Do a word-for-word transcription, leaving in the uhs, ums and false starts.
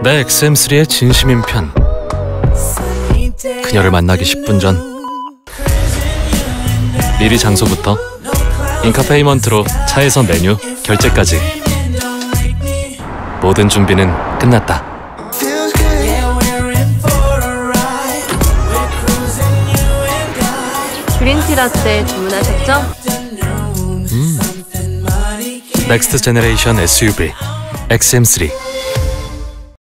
내 엑스엠쓰리의 진심인 편. 그녀를 만나기 십 분 전 미리 장소부터 인카페이먼트로 차에서 메뉴, 결제까지 모든 준비는 끝났다. 그린티 라떼 주문하셨죠? 음. 넥스트 제너레이션 에스유브이 엑스엠쓰리.